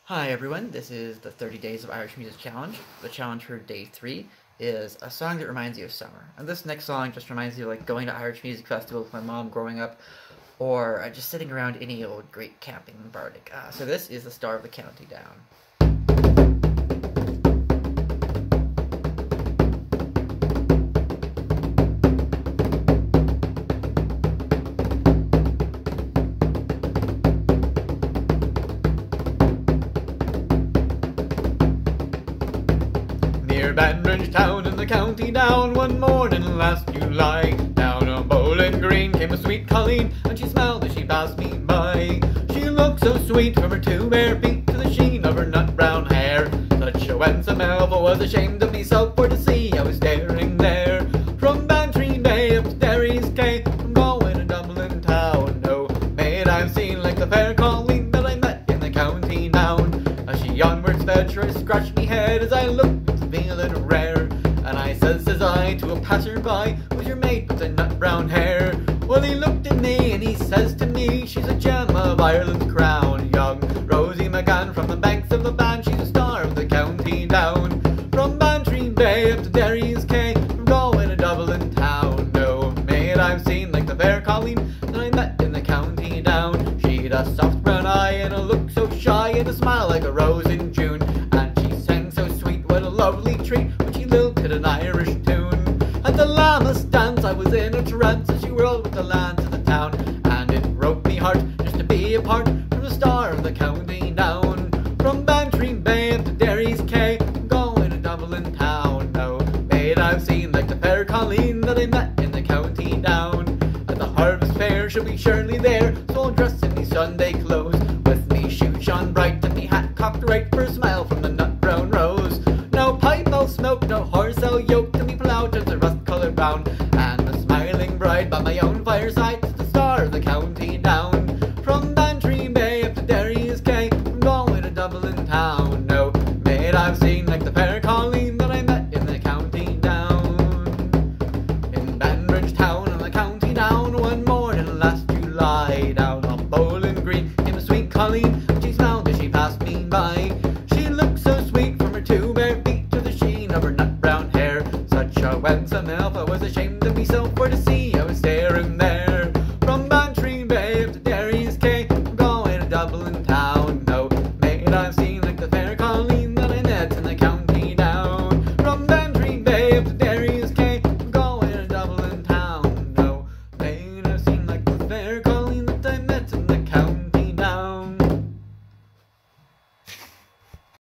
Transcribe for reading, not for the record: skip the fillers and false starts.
Hi everyone, this is the 30 Days of Irish Music Challenge. The challenge for day 3 is a song that reminds you of summer. And this next song just reminds you of like going to Irish Music Festival with my mom growing up, or just sitting around any old great camping in Bardic. So this is the Star of the County Down. Near Banbridge town in the county down, one morning last July, down on Bowling Green came a sweet Colleen, and she smiled as she passed me by. She looked so sweet from her two bare feet to the sheen of her nut brown hair. Such a winsome elbow was ashamed of myself for to see I was staring there. From Bantry Bay up to Derry's Quay, from Galway to Dublin town, no maid I've seen like the fair Colleen that I met in the county down. As she onwards sped, sure I scratched me head as I looked feeling rare, and I says I to a passer-by, "Who's your mate with the nut brown hair?" Well, he looked at me and he says to me, "She's a gem of Ireland's crown, young Rosie McGann from the banks of the Bann, she's a star of the county down." From Bantry Bay up to Derry's Quay, from Galway to Dublin town, no maid I've seen like the fair Colleen that I met in the county down. She'd a soft brown eye and a look so shy and a smile like a rose in June, and she sang so sweet, what a lovely treat when she lilted an Irish tune. At the Lammas dance I was in a trance as she whirled with the lads of the town, and it broke me heart just to be apart from the star of the county down. From Bantry Bay up to Derry's Quay, from Galway to Dublin town, no maid I've seen like the fair Colleen that I met in the county down. At the Harvest Fair she'll be surely there, so I'll dress in me Sunday clothes, with me shoes shone bright and me hat cocked right for a smile from the nut brown rose. No pipe I'll smoke, no horse I'll yoke, till me pull out of the rust-coloured brown, and a smiling bride by my own fireside is the star of the county down. From Bantry Bay up to Derry's Quay, from Galway to Dublin town, no maid I've seen like the fair Colleen that I met in the county down. In Banbridge town in the county down, one morning last July, down on Bowling Green came a sweet Colleen, and she smiled as she passed me by.